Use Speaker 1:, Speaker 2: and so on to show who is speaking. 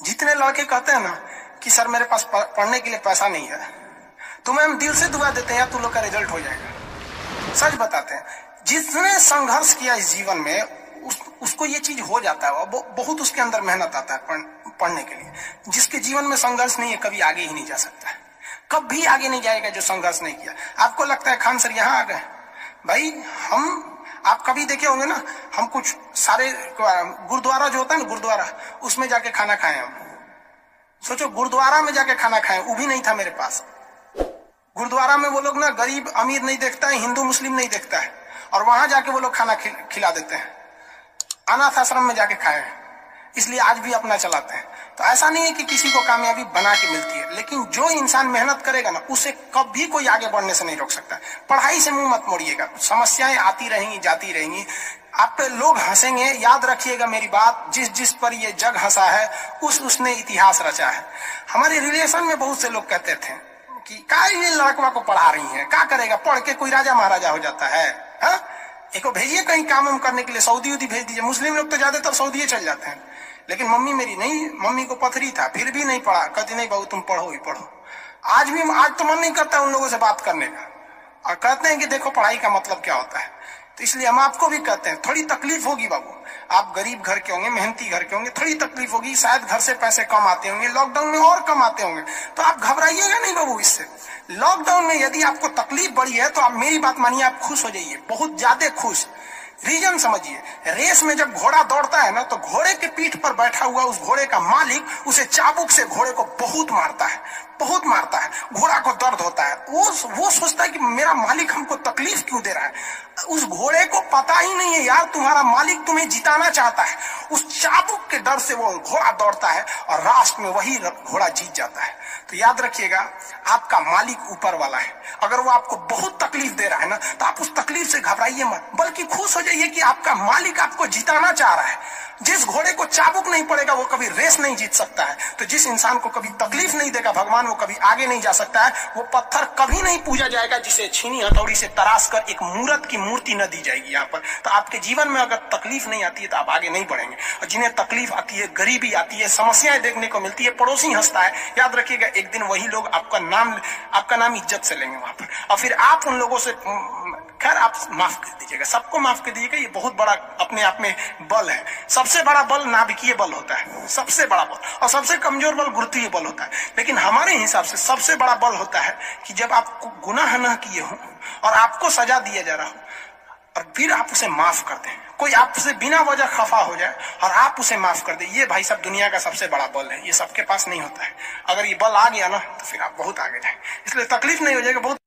Speaker 1: जितने लड़के कहते हैं ना कि सर मेरे पास पढ़ने के लिए पैसा नहीं है, तो हम दिल से दुआ देते हैं यार तू लोग का रिजल्ट हो जाएगा। सच बताते हैं, जिसने संघर्ष किया इस जीवन में उसको ये चीज हो जाता है, बहुत उसके अंदर मेहनत आता है पढ़ने के लिए। जिसके जीवन में संघर्ष नहीं है कभी आगे ही नहीं जा सकता है, कभी आगे नहीं जाएगा जो संघर्ष नहीं किया। आपको लगता है खान सर यहाँ आ गए, भाई आप कभी देखे होंगे ना, हम कुछ सारे गुरुद्वारा जो होता है ना, गुरुद्वारा उसमें जाके खाना खाए हम। सोचो गुरुद्वारा में जाके खाना खाए, वो भी नहीं था मेरे पास। गुरुद्वारा में वो लोग ना गरीब अमीर नहीं देखता है, हिंदू मुस्लिम नहीं देखता है, और वहां जाके वो लोग खाना खिला देते हैं। अनाथ आश्रम में जाके खाए, इसलिए आज भी अपना चलाते हैं। तो ऐसा नहीं है कि किसी को कामयाबी बना के मिलती है, लेकिन जो इंसान मेहनत करेगा ना उसे कभी कोई आगे बढ़ने से नहीं रोक सकता। पढ़ाई से मुंह मत मोड़िएगा, समस्याएं आती रहेंगी जाती रहेंगी, आप पे लोग हंसेंगे। याद रखिएगा मेरी बात, जिस जिस पर ये जग हंसा है उसने इतिहास रचा है। हमारे रिलेशन में बहुत से लोग कहते थे कि क्या ये लड़कवा को पढ़ा रही है, क्या करेगा, पढ़ के कोई राजा महाराजा हो जाता है। एक भेजिए कहीं काम करने के लिए, सऊदी उदी भेज दीजिए। मुस्लिम लोग तो ज्यादातर सऊदी चल जाते हैं, लेकिन मम्मी मेरी नहीं, मम्मी को पथरी था फिर भी नहीं पढ़ा, कहती नहीं बहू तुम पढ़ो ही पढ़ो। आज तो मन नहीं करता उन लोगों से बात करने का, और कहते हैं कि देखो पढ़ाई का मतलब क्या होता है। तो इसलिए हम आपको भी कहते हैं थोड़ी तकलीफ होगी बाबू, आप गरीब घर के होंगे, मेहनती घर के होंगे, थोड़ी तकलीफ होगी, शायद घर से पैसे कम आते होंगे, लॉकडाउन में और कम आते होंगे, तो आप घबराइएगा नहीं बाबू इससे। लॉकडाउन में यदि आपको तकलीफ बढ़ी है तो आप मेरी बात मानिए, आप खुश हो जाइए, बहुत ज्यादा खुश। रीजन समझिए, रेस में जब घोड़ा दौड़ता है ना, तो घोड़े के पीठ पर बैठा हुआ उस घोड़े का मालिक उसे चाबुक से घोड़े को बहुत मारता है, बहुत मारता है, घोड़ा को दर्द होता है। वो सोचता है कि मेरा मालिक हमको तकलीफ क्यों दे रहा है। उस घोड़े को पता ही नहीं है यार तुम्हारा मालिक तुम्हें जिताना चाहता है। उस चाबुक के डर से वो घोड़ा दौड़ता है और रास्ते में वही घोड़ा जीत जाता है। तो याद रखिएगा, आपका मालिक ऊपर वाला है। अगर वो आपको बहुत तकलीफ दे रहा है ना, तो आप उस तकलीफ से घबराइए मत, बल्कि खुश हो जाइए कि आपका मालिक आपको जिताना चाह रहा है। जिस घोड़े को चाबुक नहीं पड़ेगा वो कभी रेस नहीं जीत सकता है। तो जिस इंसान को कभी तकलीफ नहीं देगा भगवान, वो कभी आगे नहीं जा सकता है। वो पत्थर कभी नहीं पूजा जाएगा जिसे छीनी हथौड़ी से तराश कर एक मूर्त की मूर्ति न दी जाएगी यहाँ पर। तो आपके जीवन में अगर तकलीफ नहीं आती है तो आप आगे नहीं बढ़ेंगे। और जिन्हें तकलीफ आती है, गरीबी आती है, समस्याएं देखने को मिलती है, पड़ोसी हंसता है, याद रखिएगा एक दिन वही लोग आपका नाम इज्जत से लेंगे वहां पर। और फिर आप उन लोगों से, खैर आप माफ कर दीजिएगा, सबको माफ कर दीजिएगा, ये बहुत बड़ा अपने आप में बल है। सबसे बड़ा बल नाभिकीय बल होता है, सबसे बड़ा बल, और सबसे कमजोर बल गुरुत्वीय बल होता है। लेकिन हमारे हिसाब से सबसे बड़ा बल होता है कि जब आप गुनाह न किए हो और आपको सजा दिया जा रहा हो और फिर आप उसे माफ कर दें। कोई आपसे बिना वजह खफा हो जाए और आप उसे माफ कर दे, ये भाई सब दुनिया का सबसे बड़ा बल है। ये सबके पास नहीं होता है। अगर ये बल आ गया ना तो फिर आप बहुत आगे जाएंगे। इसलिए तकलीफ नहीं हो जाएगा, बहुत